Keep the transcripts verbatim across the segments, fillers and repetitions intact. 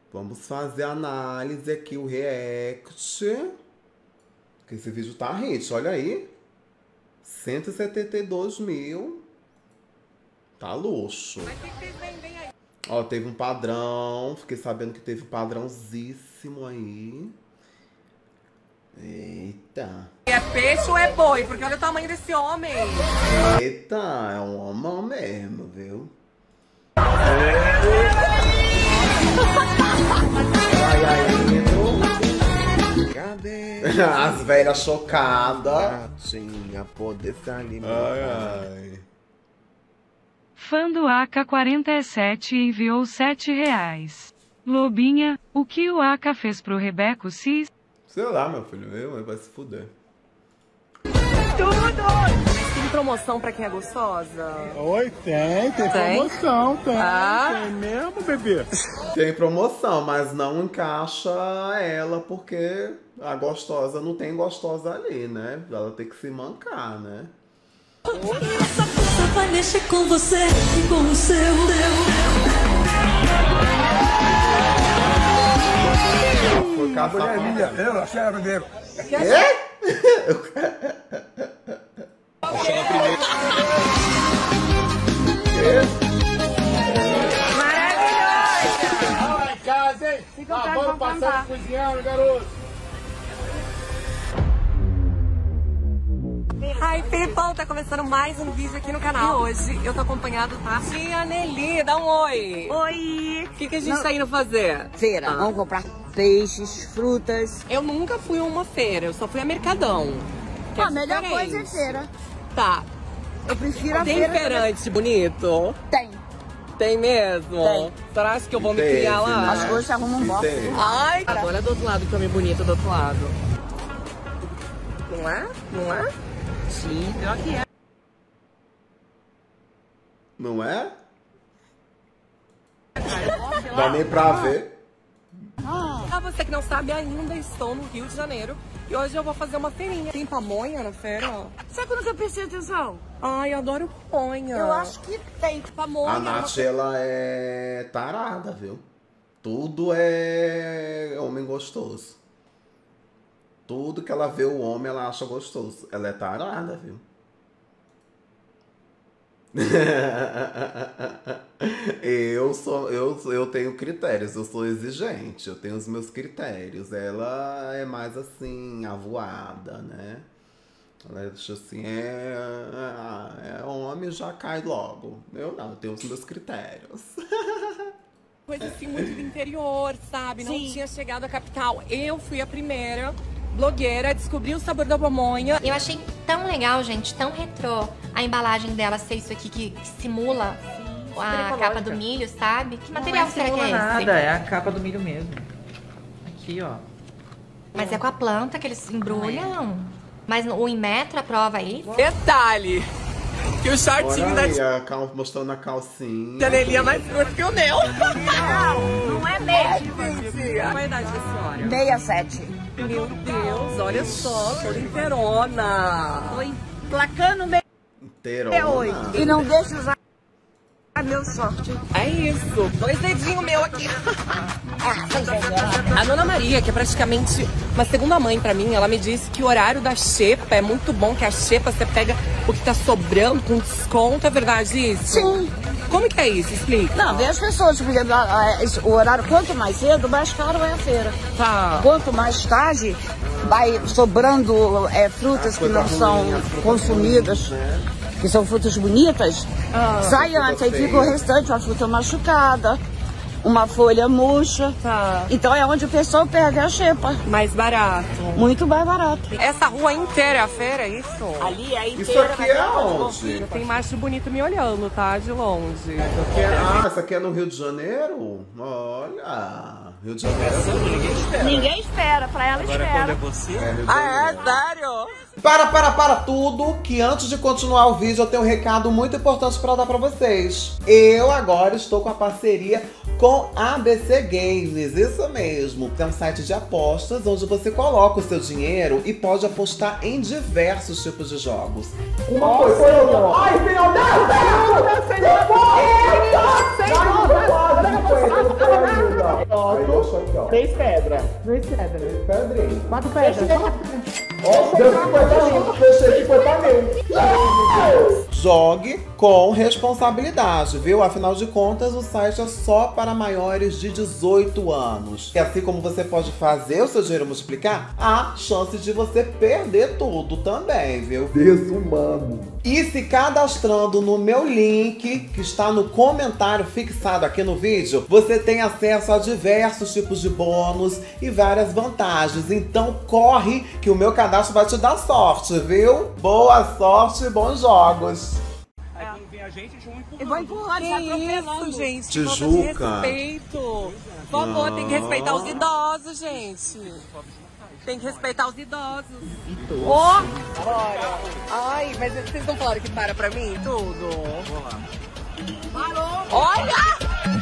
Vamos fazer a análise aqui, o react. Que esse vídeo tá hit, olha aí. cento e setenta e dois mil. Tá luxo. Mas o que vocês vendem aí? Ó, teve um padrão. Fiquei sabendo que teve um padrãozíssimo aí. Eita. É peixe ou é boi? Porque olha o tamanho desse homem. Eita, é um homão mesmo, viu? Ai, ai, Cadê? as velhas chocadas. Tinha poder se alimentar. Ai, ai. Fã do A K quarenta e sete enviou sete reais. Lobinha, o que o A K fez pro Rebeco Cis? Sei lá, meu filho, eu, vai se fuder. Tem promoção pra quem é gostosa? Oi, tem, tem, Tem? promoção, tem. Ah. Tem mesmo, bebê? Tem promoção, mas não encaixa ela porque a gostosa não tem gostosa ali, né? Ela tem que se mancar, né? Essa força vai mexer com você e com o seu. Foi caçar com Eu achei ela primeiro. Quê? Achei ela primeiro. Maravilhosa! Lá em casa, hein? Fica Ah, pra vamos contar. passando cozinhando, garoto. Ai, Felipão, tá começando mais um vídeo aqui no canal. E hoje eu tô acompanhado da tia Nelly. Dá um oi. Oi! O que, que a gente tá indo fazer? Feira, Ah. vamos comprar peixes, frutas. Eu nunca fui a uma feira, eu só fui a Mercadão. que é A melhor diferente. coisa é feira. Tá. Eu prefiro a Tem feira. feirante bonito? Tem. Tem mesmo? Tem. Será acha que eu vou me Teve, criar lá? né? As coisas se arrumam um box. Teve. Ai, olha do outro lado que homem bonito do outro lado. Não é? Não é? Sim, pior que é. Não é? Dá nem pra ver. Pra você que não sabe, ainda estou no Rio de Janeiro. E hoje eu vou fazer uma feirinha. Tem pamonha na feira? Sabe que eu nunca prestei atenção? Ai, eu adoro pamonha. Eu acho que tem. pamonha. A Nath, ela é tarada, viu? Tudo é homem gostoso. Tudo que ela vê o homem, ela acha gostoso. Ela é tarada, viu? eu sou, eu, eu tenho critérios, eu sou exigente, eu tenho os meus critérios. Ela é mais assim, avoada, né? Ela deixa assim, é, é homem, já cai logo. Eu não, eu tenho os meus critérios. Coisa assim muito do interior, sabe? Não Sim. tinha chegado à capital. Eu fui a primeira blogueira a descobrir o sabor da pamonha. Eu achei tão legal, gente, tão retrô a embalagem dela ser isso aqui que, que simula a capa do milho, sabe? Que material não será que simula é esse? nada, é a capa do milho mesmo. Aqui, ó. Mas é com a planta que eles embrulham. Mas o Inmetro aprova isso? Detalhe! Que o shortinho Olha da aí, a cal, mostrando a calcinha. tia Nelly é mais curto que o meu. Não, não é mesmo. Qual a idade da senhora? sessenta e sete. Meu Deus, olha só, toda inteirona. Tô emplacando meia Inteirona. oito. E não deixa usar meu short. É isso, dois dedinhos meu aqui. A Dona Maria, que é praticamente uma segunda mãe pra mim, ela me disse que o horário da xepa é muito bom, que a xepa você pega o que tá sobrando com desconto, é verdade isso? Sim. Como que é isso? Explica. Não, vê as pessoas, porque ah, o horário, quanto mais cedo, mais caro é a feira. Tá. Quanto mais tarde, vai sobrando é, frutas que não são consumidas, que são frutas bonitas, sai antes, aí fica o restante, uma fruta machucada, uma folha murcha. Tá. Então é onde o pessoal perde a xepa. Mais barato. Muito mais barato. Essa rua inteira é a feira, é isso? Ali é Isso inteira. aqui é onde? Tem macho bonito me olhando, tá? De longe. Isso aqui é- ah, isso aqui é no Rio de Janeiro? Olha, Rio de Janeiro. Ninguém espera, pra ela espera. você? É, Rio de Ah, é? Janeiro. Sério? Para, para, para tudo, que antes de continuar o vídeo eu tenho um recado muito importante para dar para vocês. Eu agora estou com a parceria com A B C Games, isso mesmo. É um site de apostas onde você coloca o seu dinheiro e pode apostar em diversos tipos de jogos. Uma coisa foi eu. Ai, senhor, deu certo! Senhor, senhor! Três pedras. Três pedras. Três pedrinhas. Quatro pedras. Ó, deu cinquenta mil. Fechei cinquenta mil. Jogue com responsabilidade, viu? Afinal de contas, o site é só para maiores de dezoito anos. E assim como você pode fazer o seu dinheiro multiplicar, há chance de você perder tudo também, viu? Desumano. E se cadastrando no meu link, que está no comentário fixado aqui no vídeo, você tem acesso a diversos tipos de bônus e várias vantagens. Então corre que o meu cadastro vai te dar sorte, viu? Boa sorte e bons jogos. Eu vou empurrar, isso, gente. Tijuca. Respeito. Por favor, tem que respeitar os idosos, gente. Tem que respeitar os idosos. Ó! Oh, bora. Ai, mas vocês não falaram que para pra mim tudo? Vou lá. Parou! Olha!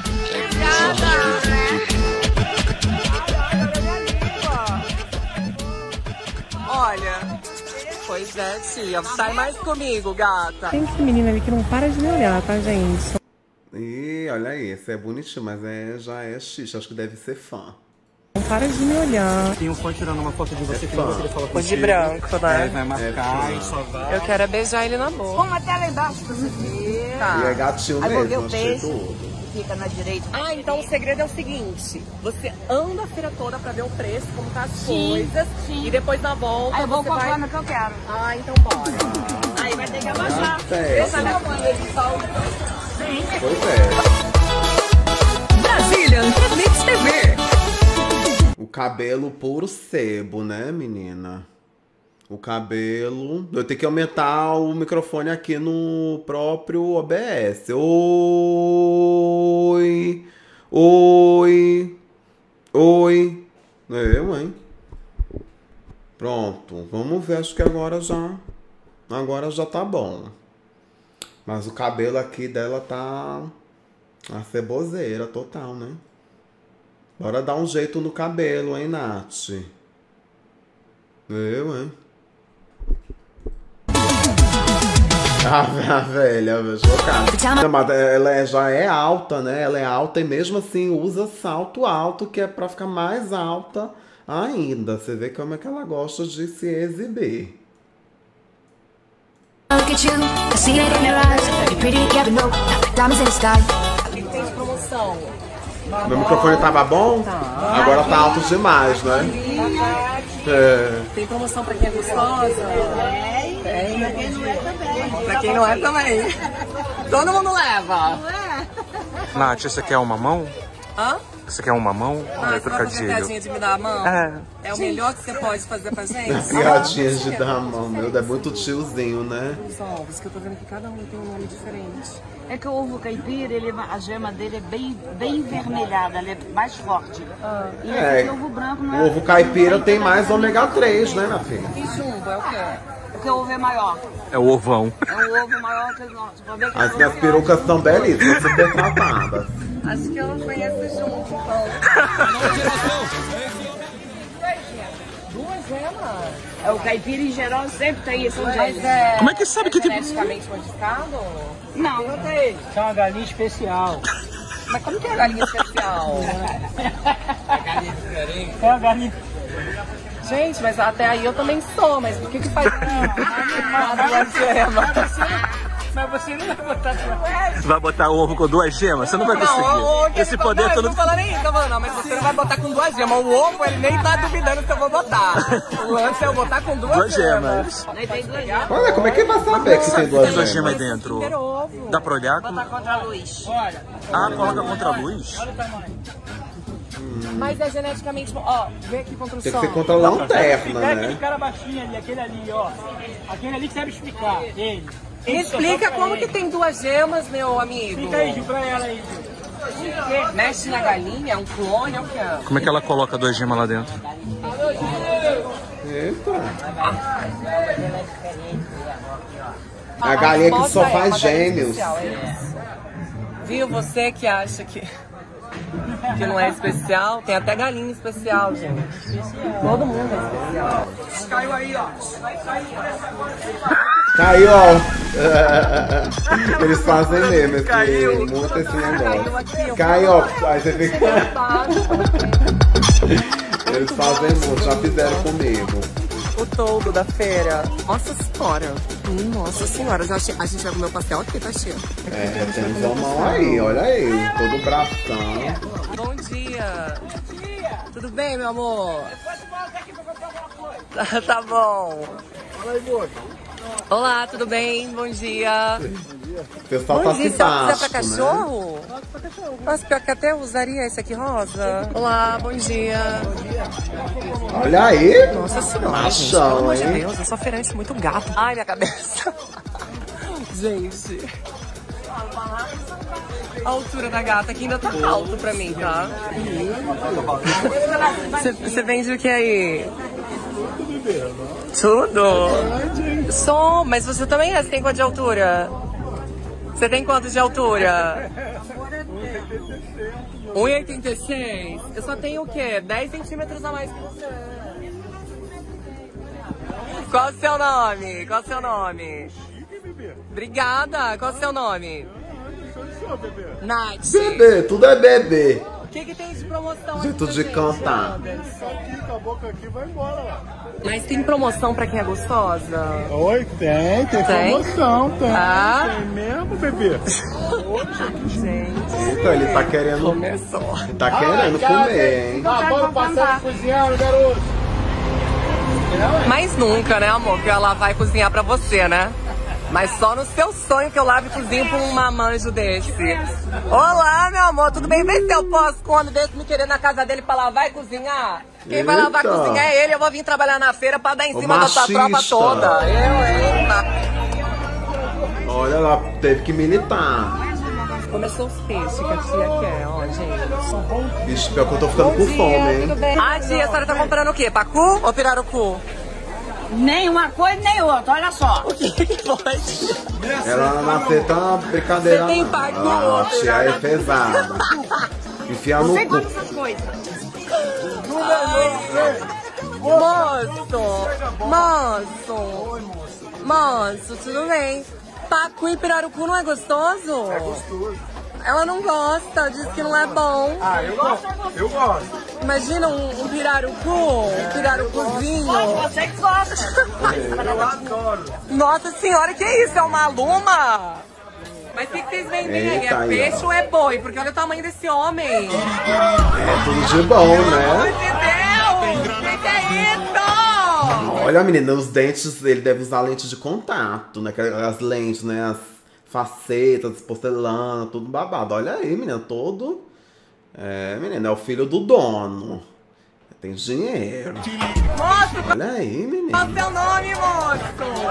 Olha, pois é, tia. Sai mais comigo, gata. Tem esse menino ali que não para de me olhar, tá, gente? Ih, olha aí, esse é bonitinho, mas é, já é xixi, acho que deve ser fã. Não para de me olhar. Tem um fã tirando uma foto de você que você ele fala com de branco, né? É, vai marcar e só vai. Eu quero é beijar ele na boca. Vamos até lá embaixo pra você ver. Tá. E é gatinho Aí vou ver mesmo, o achei peixe. tudo. Fica na direita. Ah, então o segredo é o seguinte: você anda a feira toda pra ver o preço, como tá as Sim, coisas, sim. e depois na volta Aí eu vou você comprar vai... no que eu quero. Ah, então bora. Aí vai ter que abaixar. Deixa minha mãe, ele solta. Pois é. Brasília, Mix T V. O cabelo puro sebo, né, menina? O cabelo... Eu tenho que aumentar o microfone aqui no próprio O B S. Oi! Oi! Oi! Eu, hein? Pronto. Vamos ver. Acho que agora já... Agora já tá bom. Mas o cabelo aqui dela tá... A ceboseira total, né? Bora dar um jeito no cabelo, hein, Nath? Eu, hein? A velha, chocada. Não, mas ela é, já é alta, né? Ela é alta e mesmo assim usa salto alto, que é pra ficar mais alta ainda. Você vê como é que ela gosta de se exibir. Tem de promoção. Meu microfone tava bom? Tá. Agora tá alto demais, né? É. Tem promoção pra quem é gostosa? Tem. Tem. Pra quem não é também. Pra quem não é também. Todo mundo leva. Nath, você quer uma mão? Hã? Você quer uma mão? Ah, você vai fazer piadinha de me dar a mão? É. É o melhor que você pode fazer pra gente? Piadinha de dar a mão, meu. É muito tiozinho, né? Os ovos, que eu tô vendo que cada um tem um nome diferente. É que o ovo caipira, ele, a gema dele é bem, bem vermelhada, ela é mais forte. Ah. E É, esse ovo branco não é. o ovo caipira tem mais ômega três, né, minha filha? E jumbo é o quê? Porque o ovo é maior. É o ovão. É um ovo maior que o nosso. Pode ver que As o minhas ovo perucas são belíssimas, super tratadas. Acho que eu não conheço jumbo, então. Duas gemas? é o caipira em geral sempre tem isso. Mas é... Como é que sabe que tem... geneticamente modificado? Não, não tem. Isso é uma galinha especial. Mas como que é a galinha especial? É uma galinha... Gente, mas até aí eu também sou, mas por que que faz... Duas gemas? Mas você não vai botar... Vai botar ovo com duas gemas? Você não vai conseguir. Não, o, o Esse poder não, todo... eu não tô falando isso, eu falando, não, mas você não vai botar com duas gemas. O ovo, ele nem tá duvidando se eu vou botar. O lance é eu botar com duas, Duas gemas. gemas. Aí tem duas gemas. Olha, como é que vai saber que tem duas Tem duas gemas? gemas dentro. Super ovo. Dá pra olhar? Botar contra a luz. Olha, Ah, coloca contra a luz? olha o tamanho. Mas é geneticamente... Ó, vê aqui contra o Tem que sol. ser contra a lanterna, Fica aquele né? cara baixinho ali, aquele ali, ó. Aquele ali que sabe explicar, ele. Me explica como que tem duas gemas, meu amigo. Fica aí, Gil, pra ela aí, Gil. Mexe na galinha, é um clone, é o que é? Como é que ela coloca duas gemas lá dentro? Eita. A galinha que só faz gêmeos. Viu? Você que acha que... que não é especial. Tem até galinha especial, gente. Todo mundo é especial. Caiu aí, ó. Caiu, ó. Eles fazem mesmo esse, Caiu. muito esse negócio. Caiu aqui, ó. Caiu, ó. Aí você fica... Eles fazem muito, já fizeram comigo. O todo da feira. Nossa senhora. Hum, nossa senhora. Já che... A gente vai comer o pastel aqui, tá cheio. É, temos a mão aí, olha aí. Todo bração. Bom dia. Tudo bem, meu amor? Tá, tá bom. Fala aí, moça. Olá, tudo bem? Bom dia. O pessoal Bom tá dia, você vai pra simpático, cachorro? Né? Nossa, pior que até eu usaria esse aqui rosa. Olá, bom dia. Olha aí. Nossa senhora, Machão, gente, pelo amor de hein? Deus, eu sou feirante muito gato. Ai, minha cabeça. Gente. A altura da gata aqui ainda tá alto pra mim, tá? Você vende o que aí? Tudo? Sou, mas você também é, você tem quanto de altura? Você tem quanto de altura? um e oitenta e seis? Eu só tenho o quê? dez centímetros a mais que você. Qual o seu nome? Qual o seu nome? Obrigada. Qual o seu nome? Nath. Bebê, tudo é bebê. O que, que tem de promoção Jeito aqui? de cantar. Só aqui, com a boca aqui, vai embora lá. Mas tem promoção pra quem é gostosa? Oi, tem, tem, Tem? promoção, tem. Tá. Tem mesmo, bebê. Gente, Então ele tá querendo. começou. Ele tá querendo comer, hein? Tá, bora passar cozinhando, garoto. Mas nunca, né, amor? Que ela vai cozinhar pra você, né? Mas só no seu sonho que eu lave e cozinho pra um mamanjo desse. Olá, meu amor, tudo bem? Vê se eu posso com um homem desse me querer na casa dele pra lavar e cozinhar. Quem vai lavar e Eita. cozinhar é ele. Eu vou vir trabalhar na feira pra dar em Ô, cima da sua tropa machista. toda. Eu, hein? Olha lá, teve que militar. Começou os peixes que a tia quer, ó, gente. Vixe, pior que eu tô ficando com fome, hein? Ah, tia, a senhora tá comprando o quê? Pacu ou pirarucu? Nem uma coisa nem outra, olha só. O que que pode? Ela nasceu tá uma brincadeira. Você tem não. pacu, Ah, ô, tia é pesada. Enfiar no Você cu. gosta dessas coisas. Moço, moço, moço, tudo bem? Pacu e pirarucu não é gostoso? É gostoso. Ela não gosta, diz que não é bom. Ah, eu gosto. Eu gosto. Imagina um, um pirarucu, um pirarucuzinho. Você que gosta. Eu adoro. Nossa senhora, que isso? É uma luma? Mas o que, que vocês vendem aí? Eita, É aí, peixe ó. ou é boi? Porque olha o tamanho desse homem. É tudo de bom, Meu né? Deus! O que, que é isso? Olha, menina, os dentes, ele deve usar lente de contato, né? As lentes, né? As facetas, porcelana, tudo babado. Olha aí, menina, todo... É, menina, é o filho do dono. Tem dinheiro. Moço, Olha aí, menina. qual é o seu nome, moço?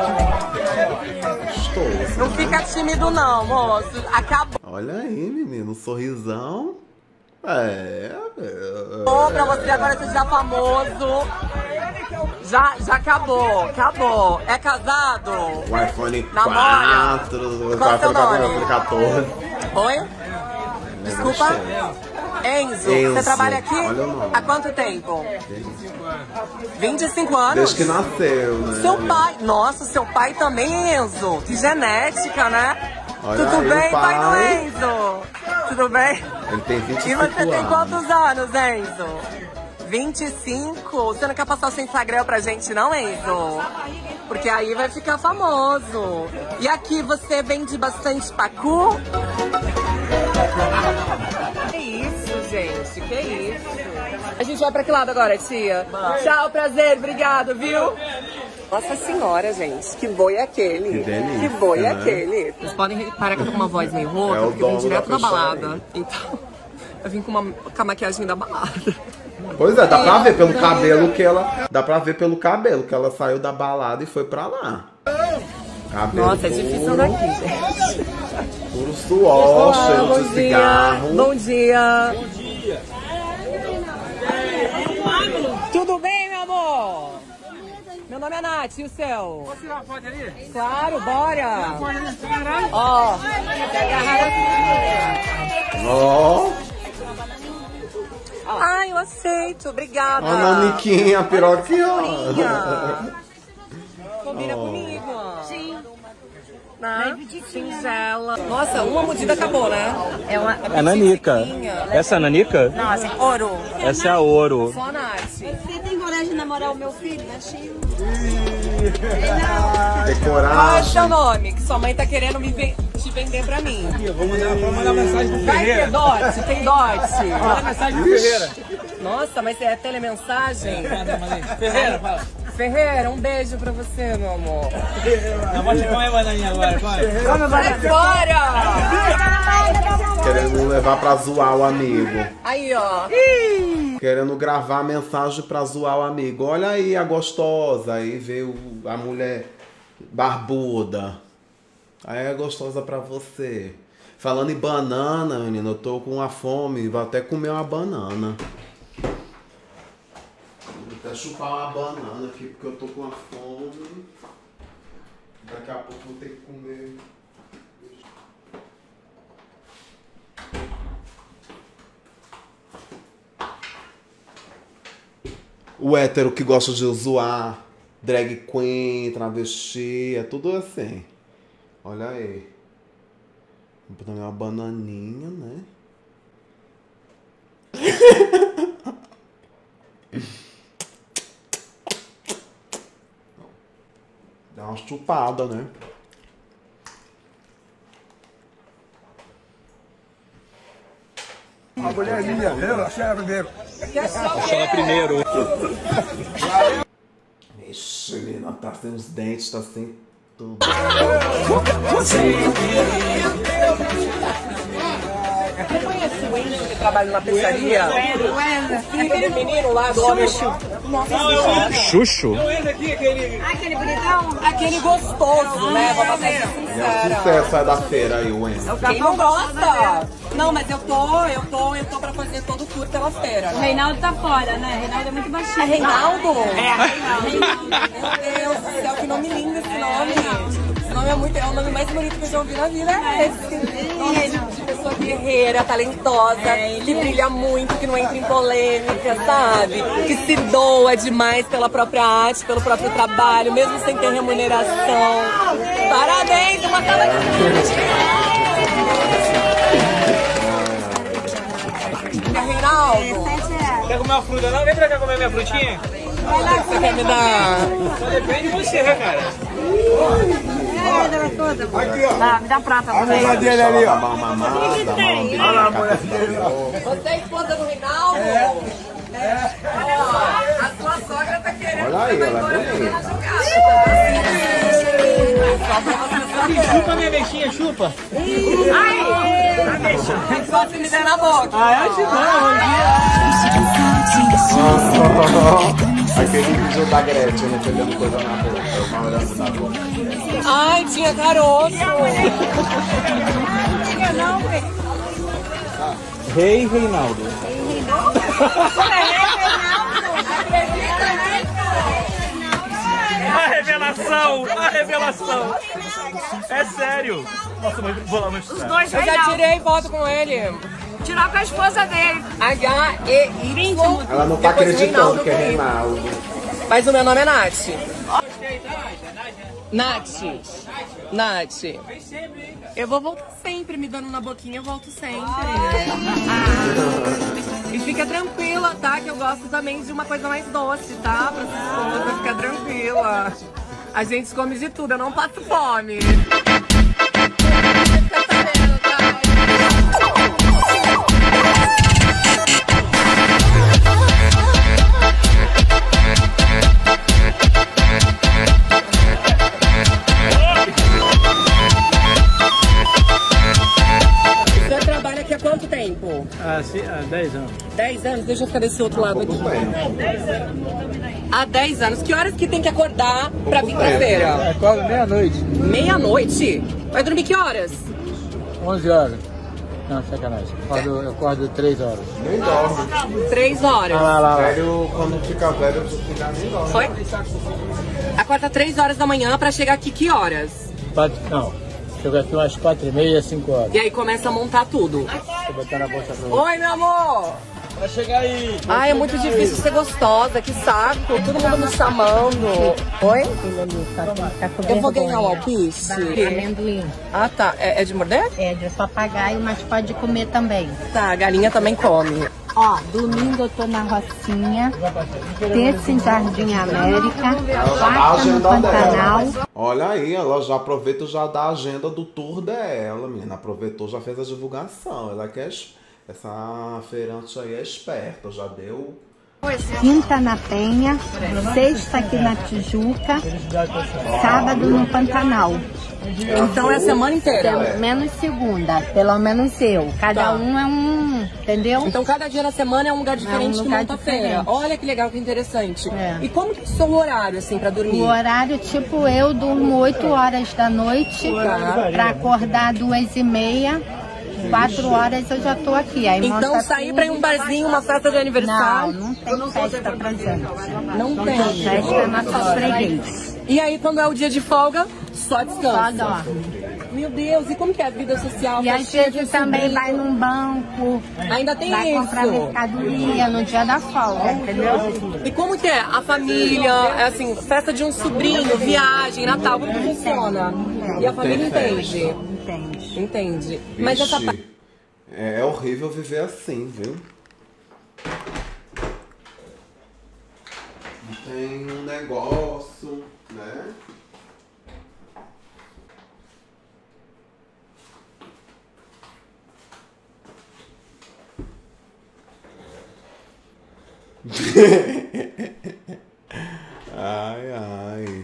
Gostoso. Não fica tímido não, moço. Acabou Olha aí, menino, um sorrisão. É, é. pra você agora seja famoso. Já, já acabou, acabou. É casado? O iPhone Namora? quatro, o Qual é seu iPhone nome? quatorze. Oi? Desculpa? Enzo, Enzo, você trabalha aqui? olha o nome. Há quanto tempo? vinte e cinco anos? Desde que nasceu, né? Seu pai, nossa, seu pai também, Enzo. Que genética, né? Olha Tudo aí, bem, o pai do pai. Enzo? Tudo bem? Ele tem vinte e E cinco você tem anos. quantos anos, Enzo? vinte e cinco? Você não quer passar o seu Instagram pra gente, não, Enzo? Porque aí vai ficar famoso. E aqui você vende bastante pacu? Que isso, gente? Que isso? A gente vai pra que lado agora, tia? Tchau, prazer, obrigado, viu? Nossa senhora, gente, que boi é aquele? Que delícia, Que boi é né? aquele? Vocês podem reparar que eu tô com uma voz meio rouca, É o porque eu vim dono direto da da balada. peixaria. Então, eu vim com, uma, com a maquiagem da balada. Pois é, dá pra ver pelo cabelo que ela... Dá pra ver pelo cabelo que ela saiu da balada e foi pra lá. Cabelo Nossa, é difícil andar aqui, gente. puro suor, cheiro bom de dia. cigarro. Bom dia. Bom dia. Tudo bem, meu amor? Meu nome é Nath, e o seu? Posso tirar uma foto ali? Claro, bora. Pode ali, caralho. Ó, se agarrar assim. Ó, Ai, eu aceito. Obrigada. Ó, Naniquinha, a piroquinha. Combina Oh. comigo. Sim. Né? Singela. Nossa, uma mordida acabou, né? É uma... É a Nanica. Essa é a Nanica? Nossa, ouro. Essa é a Ouro. Só a Nath. Você tem coragem de namorar o meu filho, né, Chico? Decorar. Qual é o seu nome? Que sua mãe tá querendo me ven- te vender pra mim. Eu vou mandar, vou mandar mensagem pro Vai Ferreira. ter dote? Tem dote? Manda mensagem pro Ferreira. Nossa, mas é telemensagem? Manda, manda aí. Ferreira, fala. Ferreira, um beijo pra você, meu amor. Não pode comer bananinha agora, vai. Sai fora! Querendo levar pra zoar o amigo. Aí, ó. Querendo gravar a mensagem pra zoar o amigo. Olha aí a gostosa. Aí veio a mulher barbuda. Aí é gostosa pra você. Falando em banana, menina, eu tô com uma fome. Vou até comer uma banana. Vou até chupar uma banana aqui porque eu tô com uma fome. Daqui a pouco eu vou ter que comer. O hétero que gosta de zoar, drag queen, travesti, é tudo assim. Olha aí. Vou botar uma bananinha, né? Dá uma chupada, né? A mulher minha, relaxa ela primeiro. Deixa ela primeiro. Ixi, menina, tá sem os dentes, tá sem tudo. Você conhece o Wendel que trabalha na pizzaria? O filho do menino lá do homem. Nossa, Xuxo? aquele bonitão? Aquele gostoso, né? Vamos ser É o sincera. sucesso é da feira aí, o Wendy. Quem não gosta? Não, mas eu tô, eu tô, eu tô pra fazer todo o tour pela feira. O Reinaldo tá fora, né? O Reinaldo é muito baixinho. É Reinaldo? É, Reinaldo. Meu Deus do céu, que nome lindo esse nome. Esse nome é, muito, é o nome mais bonito que eu já ouvi na vida. É esse. Nome de pessoa guerreira, talentosa, que brilha muito, que não entra em polêmica, sabe? Que se doa demais pela própria arte, pelo próprio trabalho, mesmo sem ter remuneração. Parabéns, uma salva de Reinaldo. Quer comer uma fruta não? Vem pra cá comer minha frutinha. Você quer me dar? Só depende de você, né, cara? Aqui, ó. Tá, me dá prata. A mulher dele ali, ó. Dá uma mamada, dá uma Olha lá a mulher dele, ó. Você é esposa do Reinaldo? É. Ó, a sua sogra tá querendo. Olha aí, ela é bonita. Chupa minha mexinha, chupa. Ai! Só se me der na boca. Ah, eu te Aquele vídeo da Gretchen, né? Pegando coisa na boca. Uma olhada na boca. Ai, tinha caroço. Rei Reinaldo. A revelação! A revelação! É sério! Nossa, mas vou lá mostrar. Os dois Eu já Reinaldo. tirei foto com ele. Tirou com a esposa dele. H E Y. Ela não tá Depois acreditando que é comigo. Reinaldo. Mas o meu nome é Nath. Nath. Nath. Eu vou voltar sempre, me dando na boquinha, eu volto sempre. E fica tranquila, tá? Que eu gosto também de uma coisa mais doce, tá? Pra sua esposa ficar tranquila. A gente come de tudo, eu não passo fome. Você trabalha aqui há quanto tempo? Ah, sim, há dez anos. dez anos? Deixa eu ficar desse outro lado aqui. Há dez anos. Que horas que tem que acordar pra vir pra feira? Acordo meia-noite. Meia-noite? Vai dormir que horas? onze horas. Não, sacanagem. Eu acordo, eu acordo três horas. Nem dorme. Três horas. Ah, lá, lá, lá. Velho, quando fica velho, eu ficar nem dorme. Foi? Acorda três horas da manhã pra chegar aqui que horas? Quatro, não, chego aqui umas quatro e meia, cinco horas. E aí começa a montar tudo. Vou botar na bolsa pra você. Oi, meu amor! Vai chegar aí. Ai, é muito difícil ser gostosa, que saco. Todo mundo me chamando. Oi? Eu vou ganhar o alpiste. Amendoim. Ah, tá. É, é de morder? É de papagaio, mas pode comer também. Tá, a galinha também come. Ó, domingo eu tô na Rocinha, terça em Jardim América, quarta no Pantanal. Olha aí, ela já aproveita já da agenda do tour dela, menina. Aproveitou, já fez a divulgação. Ela quer... Essa feirante aí é esperta, já deu... Quinta na Penha, sexta aqui na Tijuca, sábado no Pantanal. Então é a semana inteira? Pelo menos segunda, pelo menos eu. Cada Tá. um é um, entendeu? Então cada dia na semana é um lugar diferente É um que lugar monta a feira. diferente. Olha que legal, que interessante. É. E como que é o horário, assim, pra dormir? O horário, tipo, eu durmo oito horas da noite, Tá. pra acordar duas e meia. Quatro horas eu já tô aqui. Aí Então monta sair tudo. pra ir um barzinho, uma festa de aniversário? Não, não tem festa pra gente. Não Não tem. tem festa na sua freguês. E aí quando é o dia de folga, só descansa? Só dorme. Meu Deus, e como que é a vida social? E às vezes também vai num banco. Ainda tem vai isso. comprar mercadoria no dia da folga, entendeu? E como que é? A família, é assim, festa de um sobrinho, viagem, Natal, como que funciona? E a família entende? Entende. Entende. Mas essa Vixe, é horrível viver assim, viu? Tem um negócio, né? Ai, ai.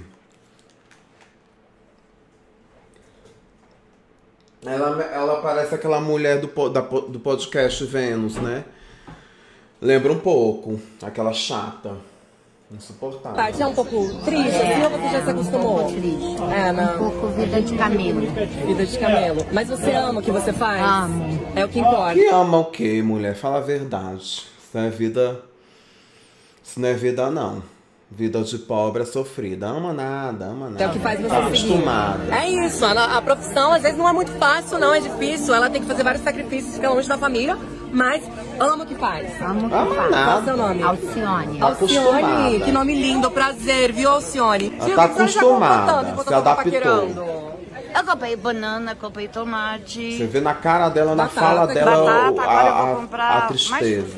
Ela, ela parece aquela mulher do, po- da, po- do podcast Vênus, né? Lembra um pouco. Aquela chata. Insuportável. parte é um pouco triste, assim, ou você já se acostumou? Triste. É, não. Um pouco vida de camelo. Vida de camelo. Mas você ama o que você faz? Amo. É o que importa. E ama o quê, mulher? Fala a verdade. Isso não é vida... Isso não é vida, não. Vida de pobre é sofrida. Ama nada, ama nada. É o que faz você tá seguir. acostumada. É isso, a, a profissão às vezes não é muito fácil, não, é difícil. Ela tem que fazer vários sacrifícios, fica longe da família, mas ama o que faz. Amo o que Ama faz. nada. Qual é o seu nome? Alcione. Tá acostumada. Alcione, que nome lindo, prazer, viu, Alcione? Ela Tia, tá o que você já comprou acostumada, tanto enquanto se eu tava adaptou. paquerando? Eu comprei banana, comprei tomate. Você vê na cara dela, na Batata, fala dela, batata, o- a, agora eu vou a- comprar a tristeza.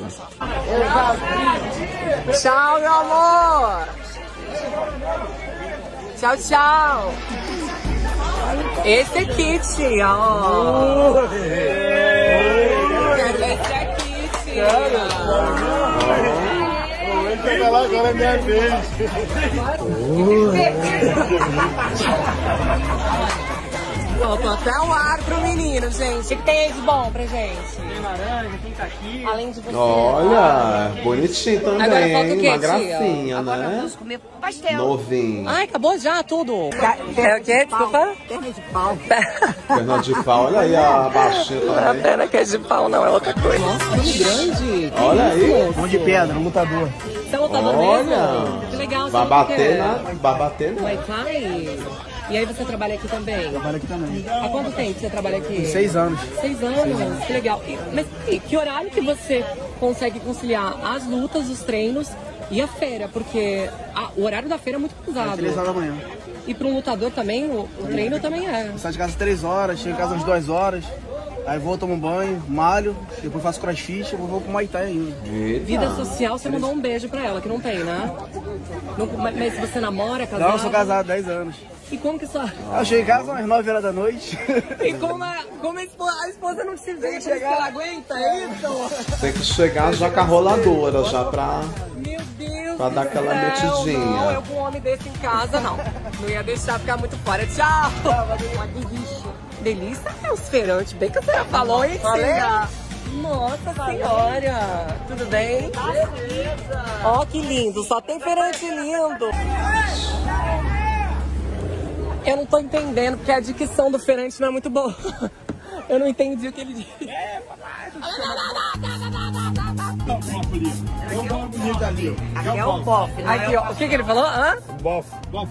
Tchau, meu amor! Tchau, tchau! Esse é kit, ó! Esse é kit! Chega lá, agora é minha vez. Faltou até o ar pro menino, gente. O que tem aí de bom pra gente? Tem laranja, tem caqui. Além de você. Olha, bonitinho também, Agora falta o quê, uma tia? gracinha, né? Vamos comer pastel. Novinho. Ai, acabou já tudo. Quer o quê? Desculpa? Perna de pau. Perna de pau, olha aí a baixinha Não é a também. perna que é de pau, não, é outra coisa. Nossa, que grande. Que Olha aí. isso? Mão de pedra, um lutador. Você é lutador Olha, mesmo? Que legal. vai sabe o que bater, é? na, vai bater na... Wi-Fi? E aí você trabalha aqui também? Trabalho aqui também. Há quanto tempo você trabalha aqui? Seis anos. Seis anos, que legal. E- mas e que horário que você consegue conciliar as lutas, os treinos e a feira? Porque a- o horário da feira é muito pesado. Três horas da manhã. E para um lutador também, o, o treino também é. Eu saio de casa às três horas, chego em casa às duas horas. Aí vou, tomo um banho, malho, depois faço crossfit, depois vou pro Muay Thai ainda. Eita. Vida social, você mandou um beijo pra ela, que não tem, né? Não- mas mas você namora, casado? Não, eu sou casado há dez anos. E como que só... Eu chego em casa às nove horas da noite. E como a, como a, esposa, a esposa não te vê, chegar, ela aguenta, é isso? Tem que chegar já com a roladora, já pra... Meu Deus Pra do dar aquela céu, metidinha. Não, eu com um homem desse em casa, não. Não ia deixar ficar muito fora. Tchau! Uma delícia. Delícia é os feirantes, bem que a senhora falou, hein, Cia? Nossa senhora! Tudo bem? Ó, que lindo, só tem feirante lindo. Eu não tô entendendo, porque a dicção do feirante não é muito boa. Eu não entendi o que ele disse. Tem um bom bonito ali, ó. Aqui é o bofe, né? Aqui, ó. O que, que ele falou? Hã? Bof. Bof,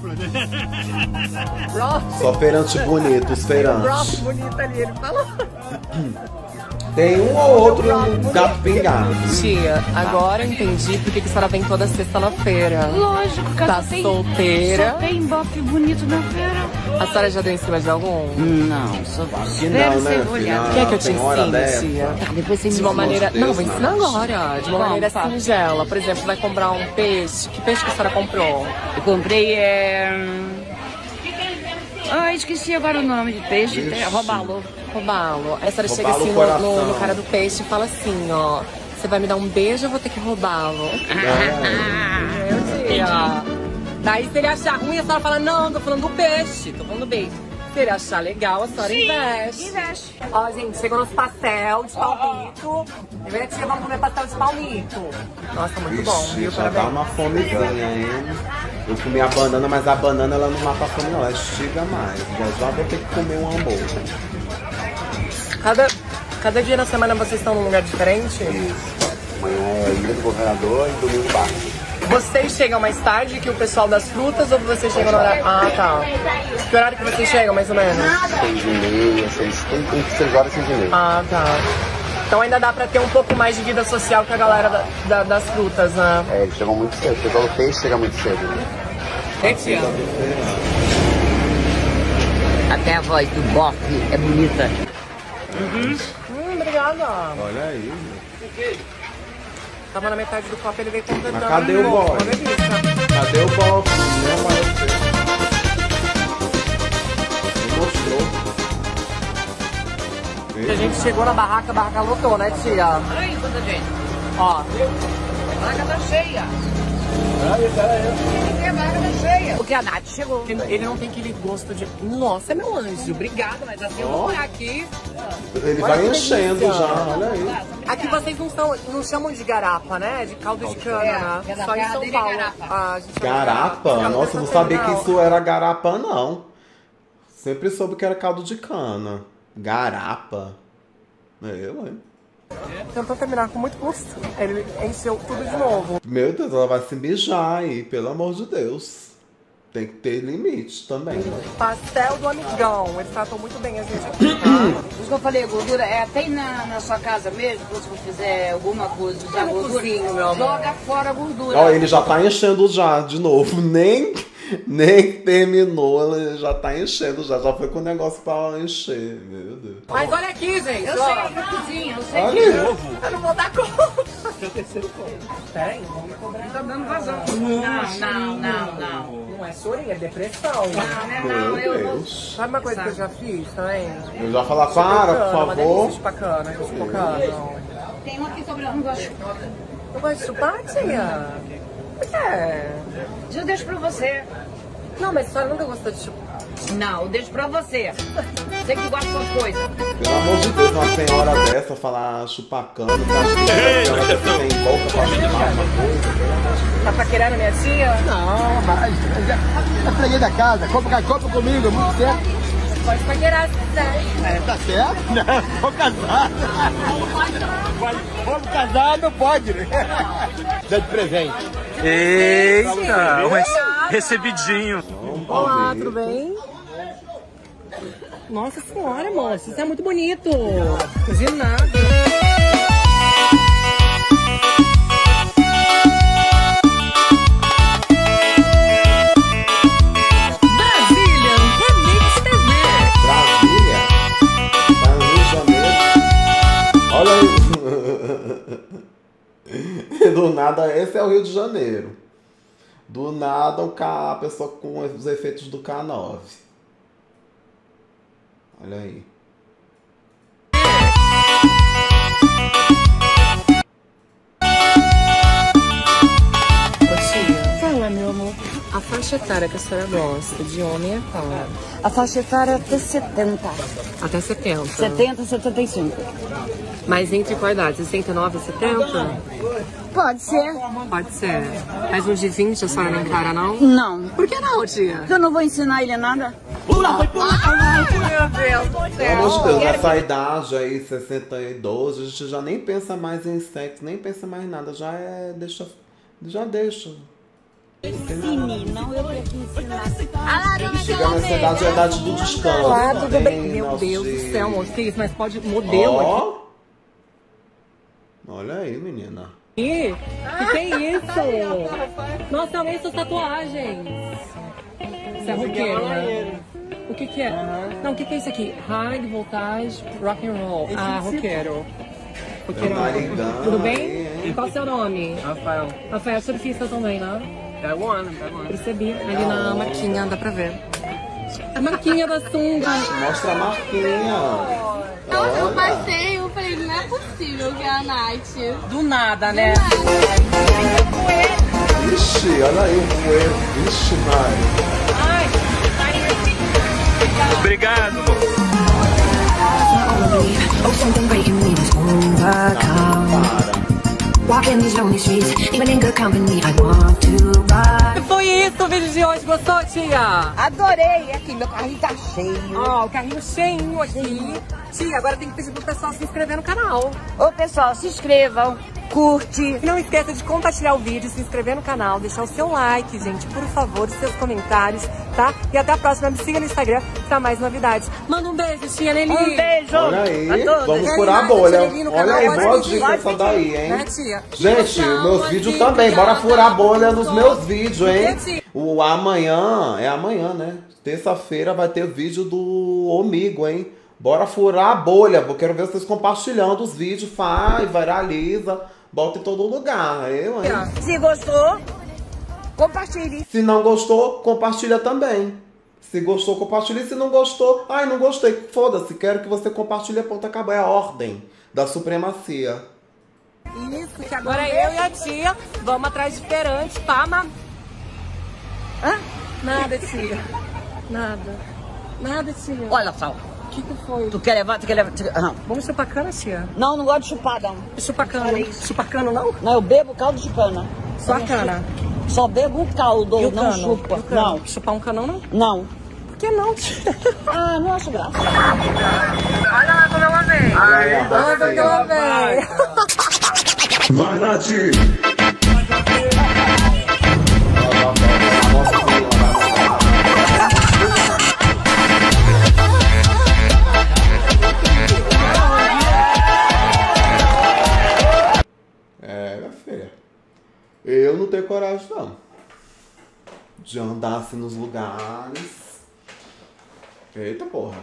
Broth. Só feirante bonito, os Broth feirantes. bonito ali, ele falou. Tem um ou outro gato pingado. Tia, agora eu entendi por que que a senhora vem toda sexta na feira. Lógico, cara. Tá tem, solteira. Só tem bofe bonito na feira. A senhora já deu em cima de algum? Não, só Que não, né? Filha? Quer que eu te Tem hora ensine, dessa? tia? Tá, depois você me De uma ensina. maneira... Deus, Não, vou ensinar não. agora. De uma Como, maneira fala? singela. Por exemplo, vai comprar um peixe. Que peixe que a senhora comprou? Eu comprei, é... Ah, esqueci agora o nome de peixe. Ixi. É robalo. Robalo. Aí a senhora chega Roubalo assim o no, no, coração. no cara do peixe e fala assim, ó. Você vai me dar um beijo ou eu vou ter que roubá-lo? Meu dia. Daí se ele achar ruim, a senhora fala, não, tô falando do peixe, tô falando do beijo. Se ele achar legal, a senhora investe. Investe. Ó, gente, chegou nosso pastel de palmito. Eu e a tia vamos comer pastel de palmito. Nossa, muito bom, Vixe, viu? já dá Parabéns. uma fomezinha, hein? Eu comi a banana, mas a banana ela não mata a fome, não. Ela estiga mais. Já já vou ter que comer um hambúrguer. Cada, cada dia na semana vocês estão num lugar diferente? Amanhã é Ilha do Governador e domingo bar. Vocês chegam mais tarde que o pessoal das frutas ou vocês chegam no horário... Ah, tá. Que horário que vocês chegam, mais ou menos? Seis e meia, seis, tem entre seis horas e seis e meia. Ah, tá. Então ainda dá pra ter um pouco mais de vida social com a galera da, da, das frutas, né? É, eles chegam muito cedo. O pessoal do peixe chega muito cedo. Né? É, tia? Até a voz do bofe é bonita. Uhum. Hum, obrigada. Olha aí. Tava na metade do copo, ele veio completando. Mas cadê o boy? Cadê o bofe? Não apareceu. Não mostrou. A gente chegou na barraca, a barraca lotou, né, tia? Olha aí quanta gente. Ó. A barraca tá cheia. Peraí, peraí. A barraca tá cheia. Porque a Nath chegou. Ele, ele não tem aquele gosto de... Nossa, é meu anjo, obrigada, mas assim eu vou olhar aqui. Ele Olha vai que enchendo delícia. já, olha aí. Aqui vocês não, são, não chamam de garapa, né? De caldo de cana, né? É, Só em São dele é Paulo. garapa. Ah, a gente chama de Garapa? garapa. Nossa, eu não sabia que isso era garapa, não. Sempre soube que era caldo de cana. Garapa? Eu, hein? Tentou terminar com muito custo. Ele encheu tudo de novo. Meu Deus, ela vai se mijar aí, pelo amor de Deus. Tem que ter limite também. Pastel do amigão. Eles tratam muito bem a gente aqui, tá? Por isso que eu falei, gordura, é, tem na, na sua casa mesmo, se eu fizer alguma coisa, usar Eu não gordura, cozinho, meu amor. joga fora a gordura. Ó, ele já tá enchendo já, de novo. Nem, nem terminou, ele já tá enchendo já. Já foi com o negócio pra encher, meu Deus. Mas olha aqui, gente. Eu ó. sei que eu cozinho, eu sei Olha que aí. eu... Eu não vou dar conta. Seu terceiro ponto. Peraí, não vamos me cobrar. Tá dando vazão. Não, não, não, não. Não é chorinho, é depressão. Não, Meu não, eu vou... Deus. Sabe uma coisa que eu já fiz também? Eu já falar, para, por Uma delícia favor. de pacana, de pacana. Tem um aqui sobrando, não gosto. Não gosta de chupar, tia? Por quê? Eu deixo pra você. Não, mas a senhora nunca gostou de chupar. Não, eu deixo pra você. Você que gosta das coisas. Pelo amor de Deus, uma senhora dessa falar chupacando, que acha que ela tem boca pra chupar uma coisa. Tá paquerando minha tia? Não, mas é freguês da casa, compra, compra comigo, é muito certo. Pode paquerar se quiser. É, tá certo? Não, vou casar. Vamos casar, não pode, né? Dá de presente. Eita, mas recebidinho. Olá, tudo bem? Nossa senhora, moço, isso é muito bonito. De nada. Brasília, Remix T V. Brasília? Tá no Rio de Janeiro? Olha aí. Do nada, esse é o Rio de Janeiro. Do nada, o K, a pessoa com os efeitos do K nove. Olha aí. Fala, meu amor. A faixa etária que a senhora gosta de homem é qual? A faixa etária é até setenta. Até setenta. setenta, setenta e cinco. Mas entre qual idade? sessenta e nove a setenta? Pode ser. Pode ser. Mas uns de vinte a senhora não encara, não? Não. Por que não, tia? Eu não vou ensinar ele nada. Pula, foi pula, meu Deus do Pelo céu. amor de Deus, nessa idade aí, sessenta e dois, a gente já nem pensa mais em sexo, nem pensa mais em nada. Já é. Deixa. Já deixa. Ensine, não eu tenho que ensinar. Chegar nessa idade é a idade do descanso. Olá, tudo bem? Bem, Meu nosso Deus do dia. céu, moço. Que isso? Mas pode modelo Ó. aqui. Olha aí, menina. Ih, que que é isso? Nossa, olha essas tatuagens. Isso é roqueiro, né? O que que é? Uhum. Não, o que que é isso aqui? High voltage rock and roll. Esse ah, roqueiro. Roqueiro. Tudo bem? E qual é o seu nome? Rafael. Rafael, surfista também, né? Taiwan, Taiwan. Percebi. Ali na marquinha, dá pra ver. A marquinha da sunga. Mostra a marquinha. Eu, eu passei, eu falei, não é possível que é a Nath. Do nada, né? Ixi, olha aí o poeiro. Ixi, Mário. Ai, obrigado. Foi isso o vídeo de hoje, gostou, tia? Adorei, aqui meu carrinho tá cheio. Ó, oh, o carrinho cheinho aqui. Tia, agora tem que pedir pro pessoal se inscrever no canal. Ô pessoal, se inscrevam, curte. Não esqueça de compartilhar o vídeo, se inscrever no canal, deixar o seu like, gente, por favor, seus comentários, tá? E até a próxima, me siga no Instagram pra mais novidades. Manda um beijo, tia Nelly. Um beijo. Olha aí, a todos. vamos furar a bolha. Olha aí, boa pedir, dica essa daí, hein? Né, tia? Gente, meus vídeos também, bora furar a bolha nos meus vídeos, hein? O amanhã, é amanhã, né? Terça-feira vai ter vídeo do Omigo, hein? Bora furar a bolha, eu quero ver vocês compartilhando os vídeos, faz, viraliza, bota em todo lugar, eu, hein? Se gostou, compartilhe. Se não gostou, compartilha também. Se gostou, compartilha. Se não gostou, ai, não gostei, foda-se, quero que você compartilhe, ponto, acabou, é a ordem da supremacia. Isso, que agora eu e a tia vamos atrás de feirante pra ma... Hã? Nada, tia. Nada. Nada, tia. Olha só. O que que foi? Tu quer levar? Tu quer levar? Tu... Não. Vamos chupar cana, tia? Não, não gosto de chupar, não. Chupar cana? Chupar cana, não? Não, eu bebo caldo de cana. Só a cana? Só bebo um caldo, e o não cano? chupa. Não. Chupar um canão, não? Não. Por que não, tia? Ah, não acho graça. Olha lá como ela vem. Olha como ela vem. Vai, Nath! É, minha filha. Eu não tenho coragem, não. De andar assim nos lugares. Eita porra.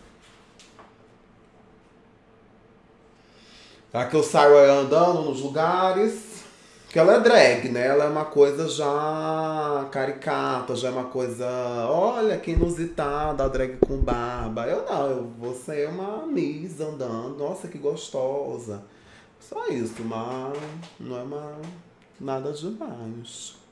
Será que eu saio aí andando nos lugares? Porque ela é drag, né? Ela é uma coisa já caricata, já é uma coisa... Olha que inusitada, a drag com barba. Eu não, eu vou ser uma miss andando. Nossa, que gostosa. Só isso, mas não é uma, nada demais.